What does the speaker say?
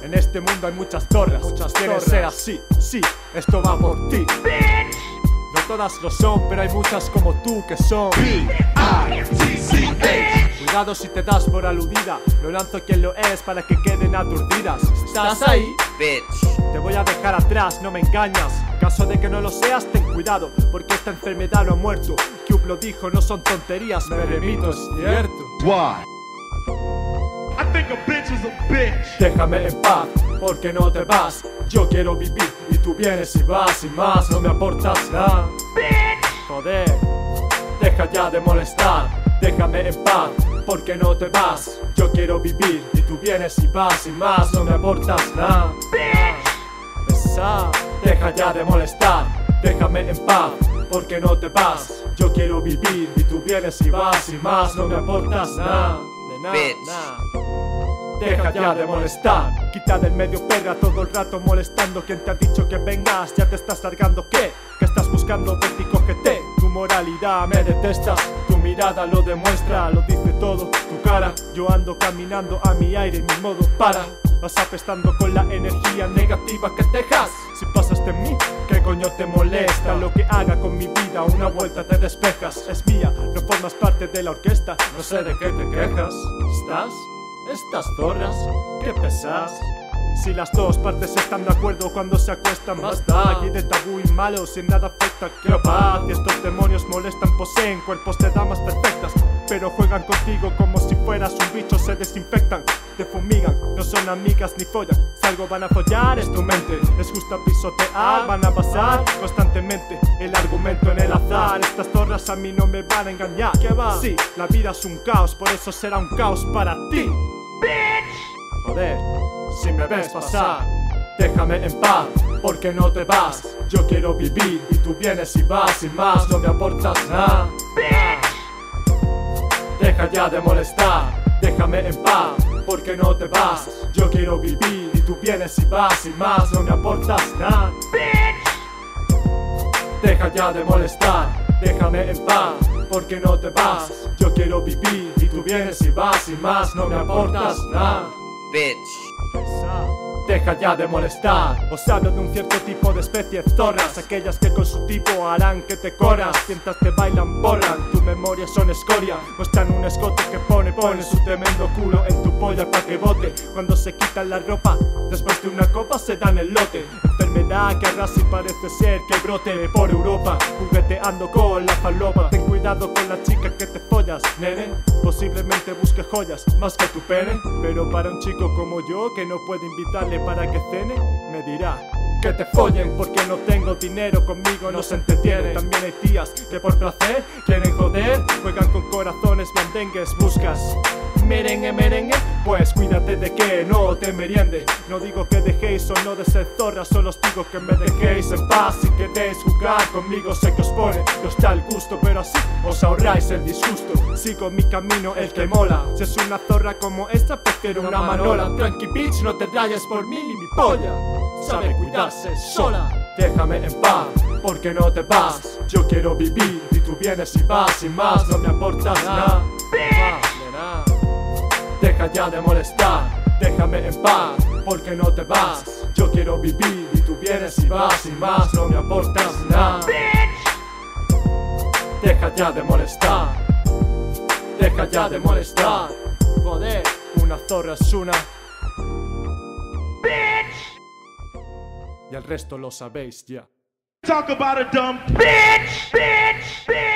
En este mundo hay muchas zorras, quieres ser así, sí, esto va por ti. No todas lo son, pero hay muchas como tú que son Cuidado si te das por aludida, lo lanzo quien lo es para que queden aturdidas. ¿Estás ahí? Bitch. Te voy a dejar atrás, no me engañas. En caso de que no lo seas, ten cuidado, porque esta enfermedad no ha muerto. Cube lo dijo, no son tonterías, me remito, es cierto. Why? I think a bitch is a bitch. Déjame en paz, porque no te vas. Yo quiero vivir y tú vienes y vas y más, no me aportas nada. Joder, deja ya de molestar. Déjame en paz, porque no te vas. Yo quiero vivir y tú vienes y vas y más, no me aportas nada. Besar, deja ya de molestar. Déjame en paz, porque no te vas. Yo quiero vivir y tú vienes y vas y más, no me aportas nada. De nada, Bitch. nada. Deja ya de molestar, quita del medio perra todo el rato molestando. ¿Quién te ha dicho que vengas? Ya te estás largando, ¿qué? ¿Qué estás buscando? Vete y cógete. Tu moralidad me detesta, tu mirada lo demuestra, lo dice todo, tu cara. Yo ando caminando a mi aire, mi modo para. Vas apestando con la energía negativa que dejas. Si pasas de mí, ¿qué coño te molesta? Lo que haga con mi vida, una vuelta te despejas. Es mía, no formas parte de la orquesta, no sé de qué te quejas. ¿Estás? Estas zorras, qué pesas. Si las dos partes están de acuerdo cuando se acuestan, basta. Aquí de tabú y malo, sin nada afecta que la paz. Y estos demonios molestan, poseen cuerpos de damas perfectas, pero juegan contigo como si fueras un bicho. Se desinfectan, te fumigan, no son amigas ni follan. Si algo van a follar es tu mente, les gusta pisotear, van a pasar constantemente el argumento en el azar. Estas zorras a mí no me van a engañar. ¿Qué va? Sí, la vida es un caos, por eso será un caos para ti. Joder, si me ves pasar, déjame en paz, porque no te vas. Yo quiero vivir y tú vienes y vas y más, no me aportas nada. Deja ya de molestar, déjame en paz, porque no te vas. Yo quiero vivir y tú vienes y vas y más, no me aportas nada. Deja ya de molestar, déjame en paz, porque no te vas. Yo quiero vivir y tú vienes y vas y más, no me aportas nada. Bitch. Deja ya de molestar. Os hablo de un cierto tipo de especie zorras, aquellas que con su tipo harán que te corras. Mientras te bailan borran, tu memoria son escoria. Muestran un escote que pone su tremendo culo en tu polla pa' que bote. Cuando se quitan la ropa, después de una copa se dan el lote. Enfermedad que arrasa y parece ser que brote por Europa, jugueteando con la falopa. Ten cuidado con la chica que te follas, nene. Posiblemente busque joyas más que tu pene, pero para un chico como yo que no puede invitarle para que cene, me dirá que te follen porque no tengo dinero, conmigo no se entretienen. También hay tías que por placer quieren joder, juegan con corazones blandengues. Buscas merengue, merengue, pues cuídate de que no te meriende. No digo que dejéis o no de ser zorras, solo os digo que me dejéis en paz. Si queréis jugar conmigo sé que os pone, os da el gusto, pero así os ahorráis el disgusto. Sigo mi camino, el que mola. Si es una zorra como esta, prefiero una manola. Tranqui bitch, no te rayes por mí ni mi polla, sabe cuidarse sola. Déjame en paz, porque no te vas. Yo quiero vivir y tú vienes y vas y más, no me aportas nada. Deja ya de molestar, déjame en paz, porque no te vas. Yo quiero vivir y tú vienes y vas y más, no me aportas nada. Deja ya de molestar, deja ya de molestar. Joder, una zorra es una. Y el resto lo sabéis ya. Talk about a dumb bitch.